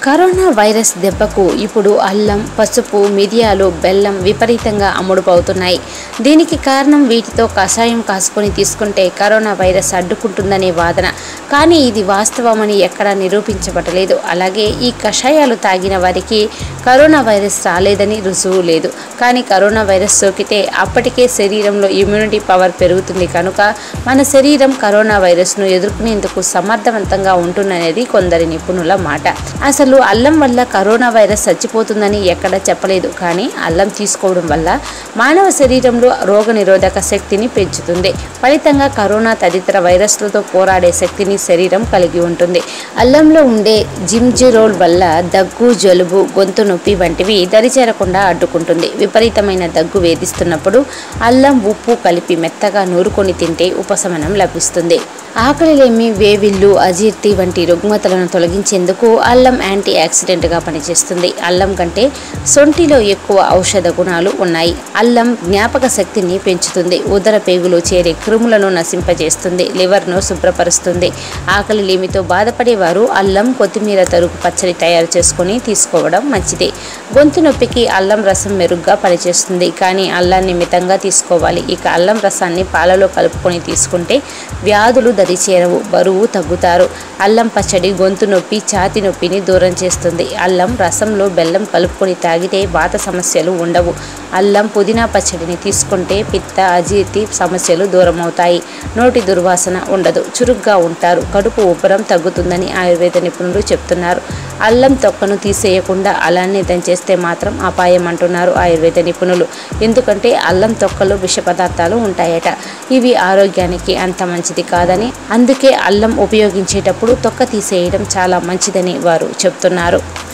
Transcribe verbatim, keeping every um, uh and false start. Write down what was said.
Corona virus దెబ్బకు ఇప్పుడు అల్లం, పసుపు, మిరియాలు, బెల్లం విపరీతంగా అమ్ముడుపోతున్నాయి. దీనికి కారణం వీటితో కషాయం కాసుకొని తీసుకుంటే కరోనా వైరస్ అడ్డుకుంటుందనే వాదన. కానీ ఇది వాస్తవమని ఎక్కడా నిరూపించబడలేదు. అలాగే ఈ కషాయాలు తాగిన వారికి కరోనా వైరస్ రాలేదని రుజువు లేదు. కానీ కరోనా వైరస్ సోకితే అప్పటికే శరీరంలో ఇమ్యూనిటీ పవర్ పెరుగుతుంది కనుక మన శరీరం కరోనా వైరస్ను ఎదుర్కొనేందుకు సమర్థవంతంగా ఉంటుందనేది కొందరి నిపుణుల మాట. అసలు అల్లం వల్ల కరోనా వైరస్ చచ్చిపోతుందని ఎక్కడ చెప్పలేదు. కానీ అల్లం తీసుకోవడం వల్ల మానవ శరీరంలో రోగ నిరోధక శక్తిని పెంచుతుంది. ఫలితంగా కరోనా తదితర వైరస్లతో పోరాడే శక్తిని శరీరం కలిగి ఉంటుంది. అల్లంలో ఉండే జింజెరోల్ వల్ల దగ్గు, జలుబు, గొంతు నొప్పి వంటివి దరిచేరకుండా అడ్డుకుంటుంది. విపరీతమైన దగ్గు వేధిస్తున్నప్పుడు అల్లం, ఉప్పు కలిపి మెత్తగా నూరుకొని తింటే ఉపశమనం లభిస్తుంది. ఆకలిలేమి, వేవిళ్ళు, అజీర్తి వంటి రుగ్మతలను తొలగించేందుకు అల్లం యాంటీ ఆక్సిడెంట్గా పనిచేస్తుంది. అల్లం కంటే సొంటిలో ఎక్కువ ఔషధ గుణాలు ఉన్నాయి. అల్లం జ్ఞాపక శక్తిని పెంచుతుంది. ఉదర పేగులు చేరే క్రిములను నశింపజేస్తుంది. లివర్ను శుభ్రపరుస్తుంది. ఆకలిలేమితో బాధపడేవారు అల్లం, కొత్తిమీర తరుగు పచ్చడి తయారు చేసుకొని తీసుకోవడం మంచిది. గొంతు నొప్పికి అల్లం రసం మెరుగ్గా పనిచేస్తుంది. కానీ అల్లాన్ని మితంగా తీసుకోవాలి. ఇక అల్లం రసాన్ని పాలలో కలుపుకొని తీసుకుంటే వ్యాధులు దరిచేరవు, బరువు తగ్గుతారు. అల్లం పచ్చడి గొంతు నొప్పి, ఛాతి నొప్పిని దూరం చేస్తుంది. అల్లం రసంలో బెల్లం కలుపుకొని తాగితే వాత సమస్యలు ఉండవు. అల్లం, పుదీనా పచ్చడిని తీసుకుంటే పిత్త, అజీర్తి సమస్యలు దూరమవుతాయి. నోటి దుర్వాసన ఉండదు, చురుగ్గా ఉంటారు. కడుపు ఉబ్బరం తగ్గుతుందని ఆయుర్వేద నిపుణులు చెప్తున్నారు. అల్లం తొక్కను తీసేయకుండా అలానే దంచేస్తే మాత్రం అపాయం అంటున్నారు ఆయుర్వేద నిపుణులు. ఎందుకంటే అల్లం తొక్కలో విష పదార్థాలు ఉంటాయట. ఇవి ఆరోగ్యానికి అంత మంచిది కాదని, అందుకే అల్లం ఉపయోగించేటప్పుడు తొక్క తీసేయడం చాలా మంచిదని వారు చెప్తున్నారు.